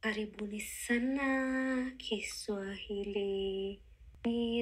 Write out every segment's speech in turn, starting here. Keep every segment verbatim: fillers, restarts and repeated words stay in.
Karibuni sana Kiswahili ni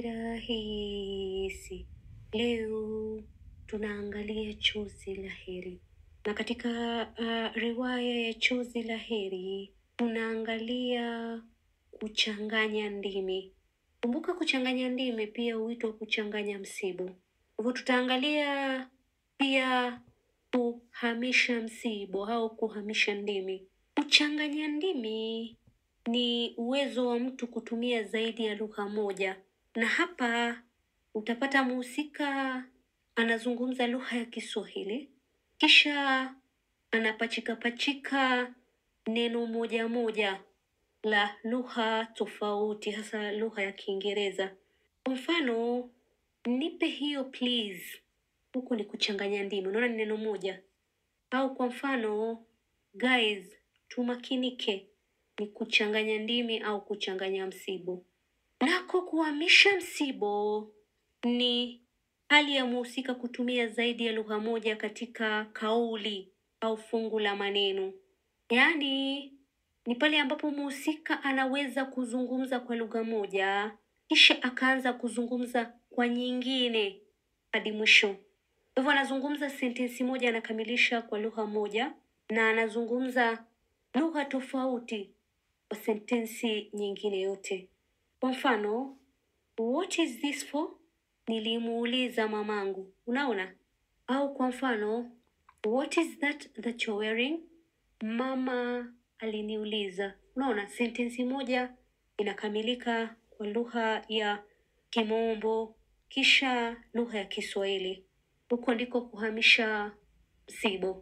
rahisi. Leo tunaangalia chozi la heri. Na katika uh, riwaya ya chozi la heri, tunaangalia kuchanganya ndimi. Kumbuka kuchanganya ndimi pia huitwa kuchanganya msibo. Hivyo tutaangalia pia kuhamisha msibo au kuhamisha ndimi. Kuchanganya ndimi ni uwezo wa mtu kutumia zaidi ya lugha moja. Na hapa utapata mhusika anazungumza lugha ya Kiswahili, kisha anapachika pachika neno moja moja la lugha tofauti, hasa lugha ya Kiingereza. Kwa mfano, nipe hiyo please. Huko ni kuchanganya ndimi. Unaona ni neno moja. Au kwa mfano, guys, tumakinike, ni kuchanganya ndimi au kuchanganya msibo. Nako kuhamisha msibo ni hali ya mhusika kutumia zaidi ya lugha moja katika kauli au fungu la maneno. Yaani ni pale ambapo mhusika anaweza kuzungumza kwa lugha moja, kisha akaanza kuzungumza kwa nyingine hadi mwisho. Hivyo anazungumza sentensi moja anakamilisha kwa lugha moja, na anazungumza lugha tofauti kwa sentensi nyingine yote. Kwa mfano, what is this for? Nilimuuliza mamangu. Unaona? Au kwa mfano, what is that that you're wearing? Mama aliniuliza. Unaona, sentensi moja inakamilika kwa lugha ya Kimombo, kisha lugha ya Kiswahili. Huko ndiko kuhamisha msibo.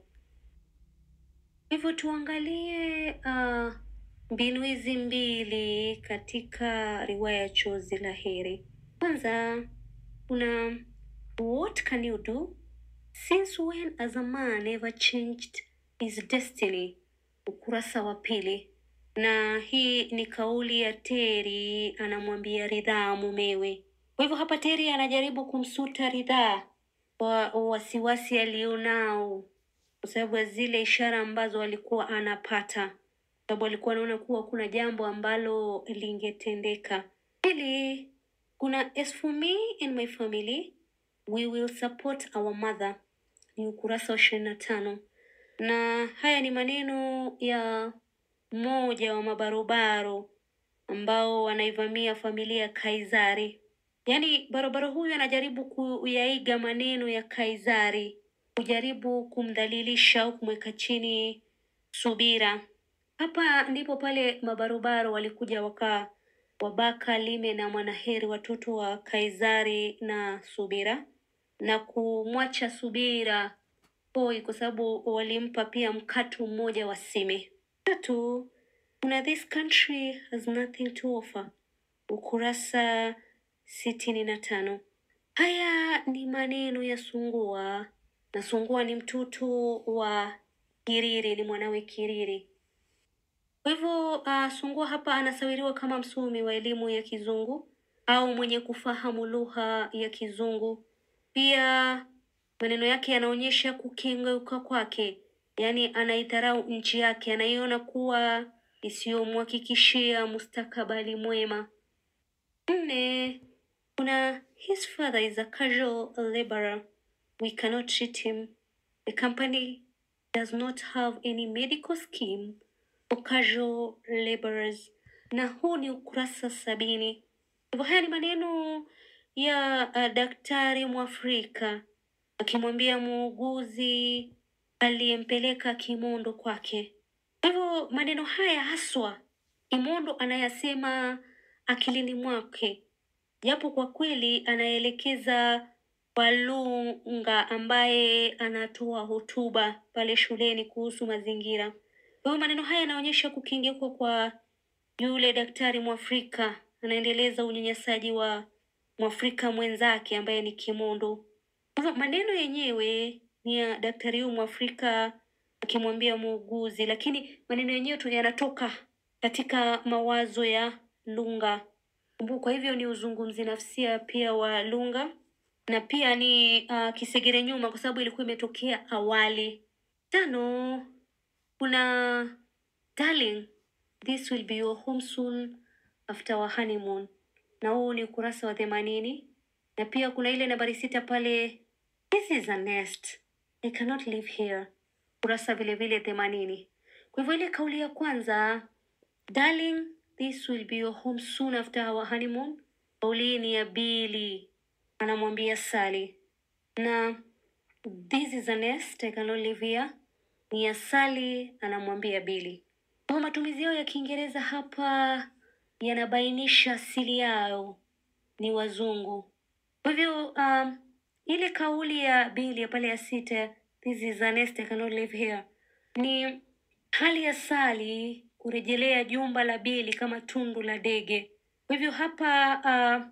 Hivyo tuangalie uh, mbinu hizi mbili katika riwaya ya chozi la heri. Kwanza kuna what can you do? Since when has a man ever changed his destiny? Ukurasa wa pili. Na hii ni kauli ya Teri anamwambia Ridhaa mumewe. Kwa hivyo hapa Teri anajaribu kumsuta Ridhaa kwa wasiwasi alionao, kwa sababu ya zile ishara ambazo alikuwa anapata, sababu alikuwa anaona kuwa kuna jambo ambalo lingetendeka. Pili, kuna as for me and my family, we will support our mother. Ni ukurasa wa ishirini na tano. Na haya ni maneno ya mmoja wa mabarobaro ambao wanaivamia familia ya Kaizari. Yaani barobaro huyu anajaribu kuyaiga maneno ya Kaizari, kujaribu kumdhalilisha au kumweka chini Subira. Hapa ndipo pale mabarobaro walikuja waka wabaka Lime na Mwanaheri, watoto wa Kaizari na Subira, na kumwacha Subira hoi kwa sababu walimpa pia mkato mmoja wa sime. Tatu, kuna this country has nothing to offer. Ukurasa sitini na tano. Haya ni maneno ya Sungua, na Sungua ni mtoto wa Kiriri, ni mwanawe Kiriri. Kwa hivyo uh, Sungua hapa anasawiriwa kama msomi wa elimu ya Kizungu au mwenye kufahamu lugha ya Kizungu. Pia maneno yake yanaonyesha kukengeuka kwake, yaani anaidharau nchi yake, anaiona kuwa isiyomhakikishia mustakabali mwema. Nne, kuna his father is a casual laborer. We cannot treat him. The company does not have any medical scheme for casual laborers. Na huu ni ukurasa sabini. Hivyo haya ni maneno ya uh, daktari Mwafrika akimwambia muuguzi aliyempeleka Kimondo kwake. Hivyo maneno haya haswa Kimondo anayasema akilini mwake, japo kwa kweli anaelekeza kwa Lunga ambaye anatoa hotuba pale shuleni kuhusu mazingira. Kwa hiyo maneno haya yanaonyesha kukengeuka kwa yule daktari Mwafrika, anaendeleza unyanyasaji wa Mwafrika mwenzake ambaye ni Kimondo. Kwa hivyo maneno yenyewe ni ya daktari huyu Mwafrika akimwambia muuguzi, lakini maneno yenyewe tu yanatoka katika mawazo ya Lunga. Kwa hivyo ni uzungumzi nafsia pia wa Lunga, na pia ni uh, kisegere nyuma kwa sababu ilikuwa imetokea awali. Tano, kuna darling, this will be your home soon after our honeymoon. Na huu ni ukurasa wa themanini. Na pia kuna ile nambari sita pale, this is a nest, I cannot live here. Kurasa vile vile themanini. Kwa hivyo ile kauli ya kwanza, darling, this will be your home soon after our honeymoon. Kauli ni ya Billy, anamwambia Sally. Na this is a nest, I cannot live here, ni ya Sally, anamwambia Billy. Kwa matumizi yao ya Kiingereza hapa yanabainisha asili yao ni wazungu. Kwa hivyo um, ile kauli ya Billy ya pale ya sita, this is a nest, I cannot live here, ni hali ya Sally kurejelea jumba la Billy kama tundu la ndege. Kwa hivyo hapa uh,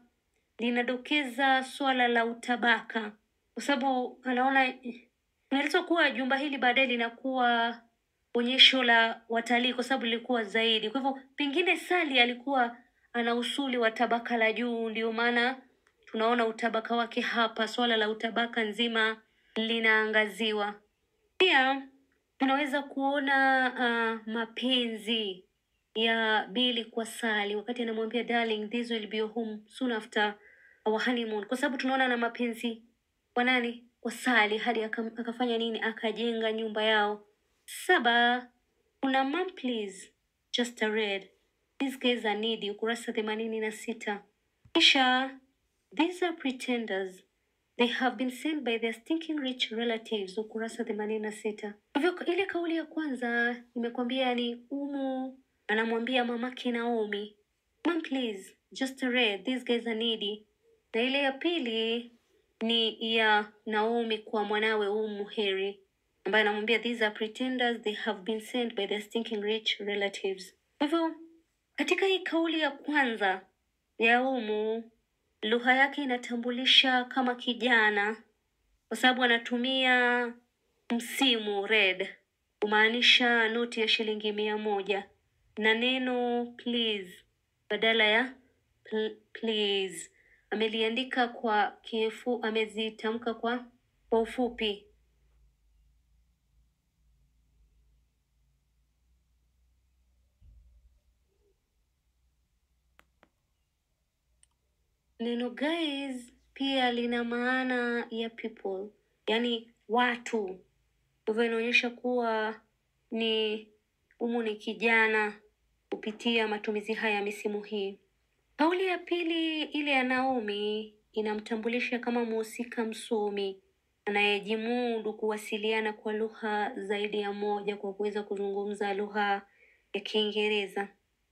linadokeza swala la utabaka, kwa sababu anaona inaelezwa kuwa jumba hili baadaye linakuwa onyesho la watalii kwa sababu lilikuwa zaidi. Kwa hivyo pengine Sally alikuwa ana usuli wa tabaka la juu, ndio maana tunaona utabaka wake hapa. Swala la utabaka nzima linaangaziwa. Pia tunaweza kuona uh, mapenzi ya Billy kwa Sally wakati anamwambia darling, this will be your home soon after our honeymoon, kwa sababu tunaona na mapenzi kwa nani? Kwa Sally, hadi akafanya nini? Akajenga nyumba yao. Saba, kuna mom please, just a read, these guys are needy, ukurasa themanini na sita. Kisha, these are pretenders, they have been sent by their stinking rich relatives, ukurasa themanini na sita. Hivyo ile kauli ya kwanza nimekwambia ni Umu anamwambia mamake Naomi, mom please, just a read, these guys are needy. Na ile ya pili ni ya Naomi kwa mwanawe Umu Harry, ambaye anamwambia these are pretenders, they have been sent by their stinking rich relatives. Kwa hivyo katika hii kauli ya kwanza ya Umu, lugha yake inatambulisha kama kijana, kwa sababu anatumia msimu red kumaanisha noti ya shilingi mia moja na neno please badala ya please ameliandika kwa kirefu, amezitamka kwa kwa ufupi. Neno guys pia lina maana ya people, yani watu. Hivyo inaonyesha kuwa ni Umu ni kijana kupitia matumizi haya ya misimu hii. Kauli ya pili ile ya Naomi inamtambulisha kama mhusika msomi anayejimudu kuwasiliana kwa lugha zaidi ya moja kwa kuweza kuzungumza lugha ya Kiingereza.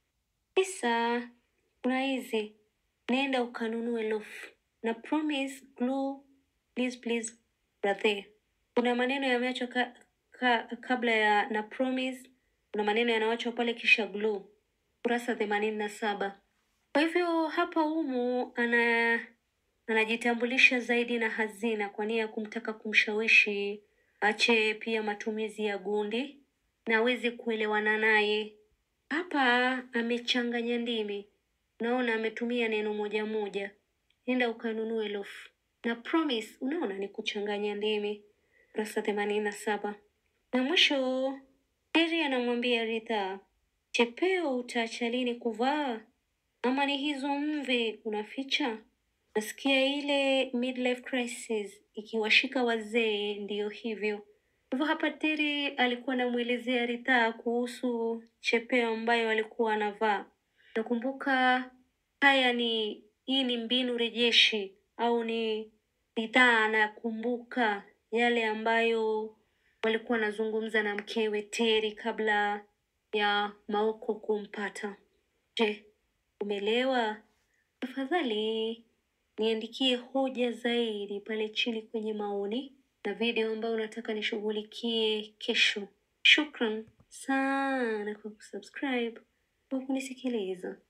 Kisa kuna hizi, nenda ukanunue loaf na promise glue, please please brother. Kuna maneno yameachwa ka, ka, kabla ya na promise, kuna maneno yanaachwa pale kisha glue. Kurasa themanini na saba. Kwa hivyo hapa Umu ana anajitambulisha zaidi na hazina kwa nia ya kumtaka kumshawishi ache pia matumizi ya gundi na aweze kuelewana naye. Hapa amechanganya ndimi. Naona ametumia neno moja moja, nenda ukanunue loaf na promise, unaona ni kuchanganya ndimi. Kurasa themanini na saba. Na mwisho Harry anamwambia Ritha, chepeo utaacha lini kuvaa? Ama ni hizo mvi unaficha? Nasikia ile midlife crisis ikiwashika wazee, ndiyo hivyo. Hivyo hapa Terry alikuwa anamuelezea Ritha kuhusu chepeo ambayo alikuwa anavaa. Nakumbuka haya ni hii ni mbinu rejeshi au ni Ritha anakumbuka yale ambayo walikuwa wanazungumza na mkewe Terry kabla ya Mauko kumpata. Je, umeelewa? Tafadhali niandikie hoja zaidi pale chini kwenye maoni na video ambayo unataka nishughulikie kesho. Shukran sana kwa kusubscribe, kwa kunisikiliza.